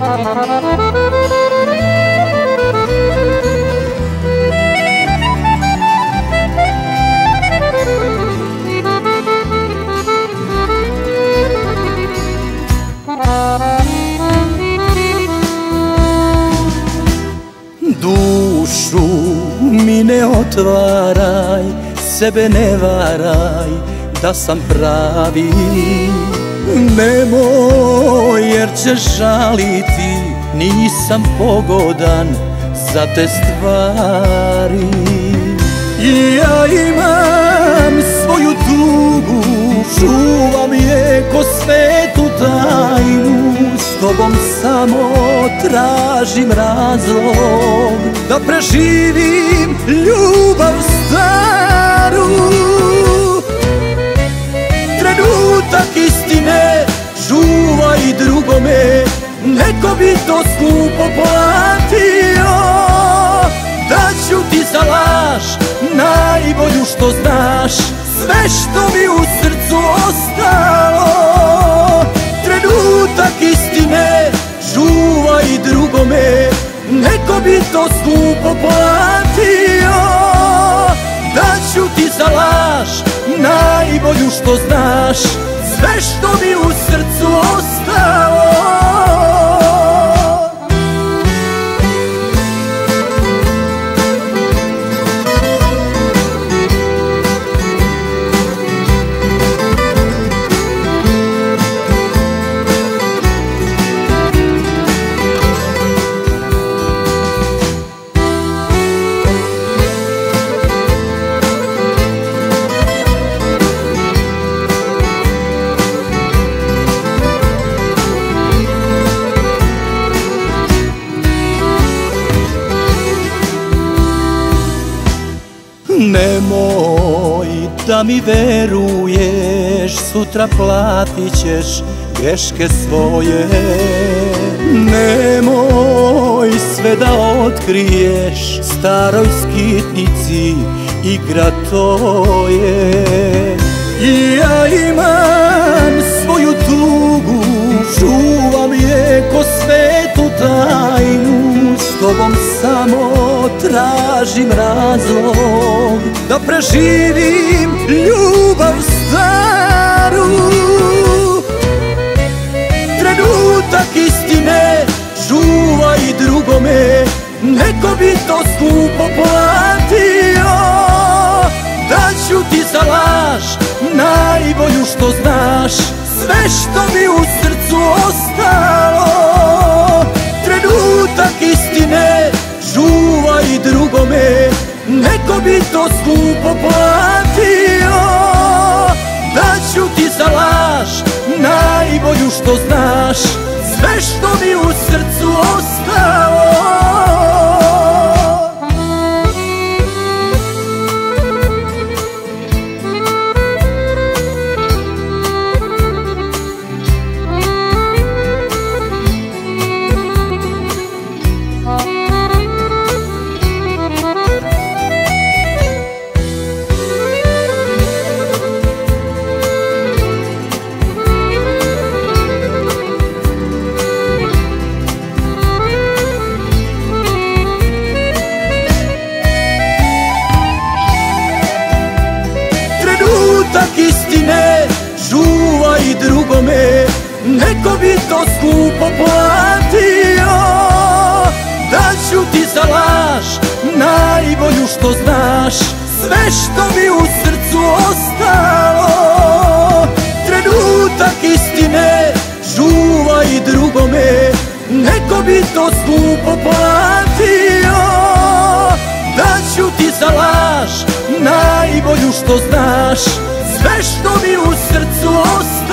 Dušu mi ne otvaraj, sebe ne varaj, da sam pravi. Nemoj jer će žaliti, nisam pogodan za te stvari. Ja imam svoju tugu, čuvam je ko svetu tajnu. S tobom samo tražim razlog da preživim ljubav staru. Trenutak istine čuvaj drugome, neko bi to skupo platio. Daću ti za laž najbolju što znaš, sve što mi u srcu ostalo. Trenutak istine čuvaj drugome, neko bi to skupo platio. Daću ti za laž najbolju što znaš, sve što mi u srcu ostalo. Nemoj da mi veruješ, sutra platit ćeš greške svoje. Nemoj sve da otkriješ, staroj skitnici igra to je. Ja imam svoju tugu, čuvam je ko svetu tajnu. S tobom samo tražim razlog da preživim ljubav staru. Trenutak istine čuvaj drugome, neko bi to skupo platio. Daću ti za laž najbolju što znaš, sve što mi u srcu ostalo. Trenutak istine čuvaj drugome, neko bi to skupo platio. Daću ti za laž najbolju što znaš, sve što mi u srcu ostalo. Trenutak istine čuvaj drugome, neko bi to skupo platio. Daću ti za laž najbolju što znaš, sve što mi u srcu ostalo. Trenutak istine čuvaj drugome, neko bi to skupo platio. Daću ti za laž najbolju što znaš, sve što mi u srcu ostalo.